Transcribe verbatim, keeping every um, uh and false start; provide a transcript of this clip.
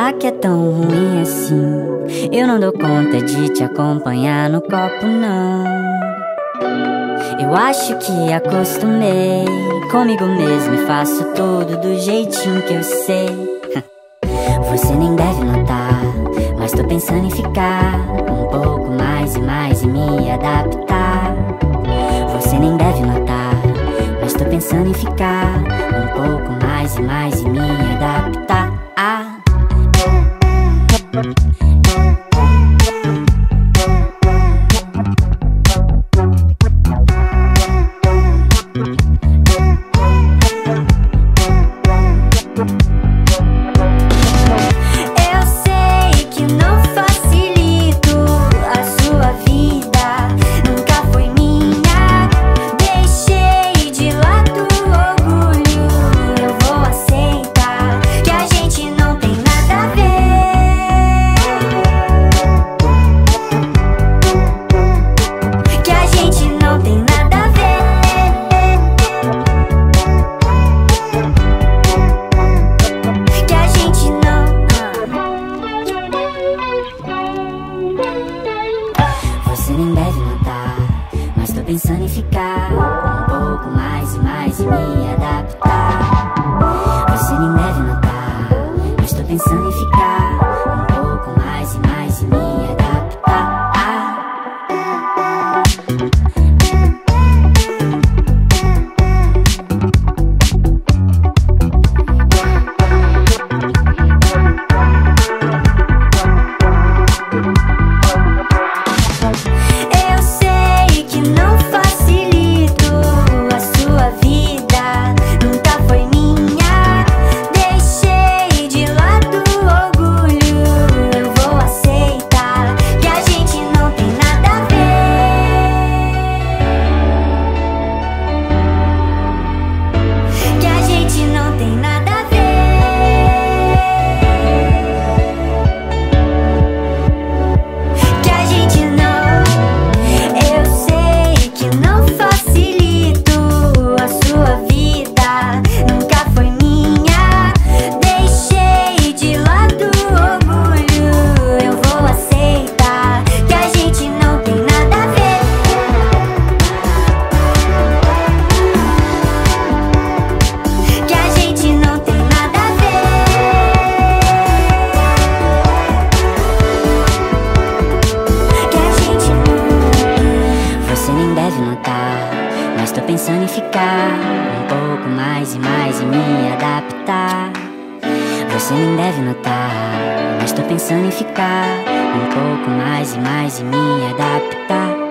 Será que é tão ruim assim? Eu não dou conta de te acompanhar no copo, não. Eu acho que acostumei comigo mesmo e faço tudo do jeitinho que eu sei. Você nem deve notar, mas tô pensando em ficar um pouco mais e mais e me adaptar. Você nem deve notar, mas tô pensando em ficar um pouco mais e mais e me adaptar. Ah. Você nem deve notar, mas tô pensando em ficar um pouco mais e mais e me adaptar. Você nem deve notar, mas tô pensando em ficar um pouco mais e mais e me adaptar. Ah. Mas tô pensando em ficar um pouco mais e mais e me adaptar. Você nem deve notar, mas tô pensando em ficar um pouco mais e mais e me adaptar.